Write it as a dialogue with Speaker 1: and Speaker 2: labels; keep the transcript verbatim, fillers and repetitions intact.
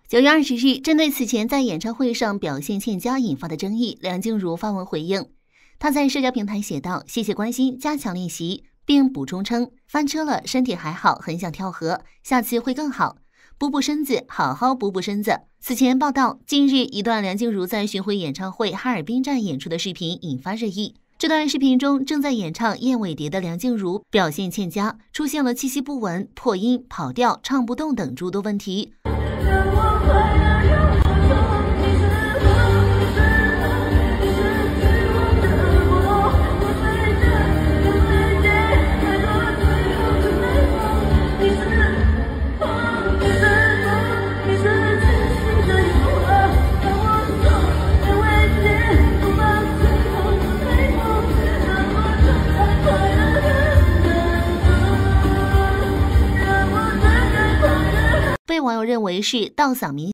Speaker 1: 九月二十日，针对此前在演唱会上表现欠佳引发的争议，梁静茹发文回应。她在社交平台写道：“谢谢关心，加强练习。”并补充称：“翻车了，身体还好，很想跳河，下次会更好。补补身子，好好补补身子。”此前报道，近日一段梁静茹在巡回演唱会哈尔滨站演出的视频引发热议。这段视频中，正在演唱《燕尾蝶》的梁静茹表现欠佳，出现了气息不稳、破音、跑调、唱不动等诸多问题。被网友认为是倒嗓明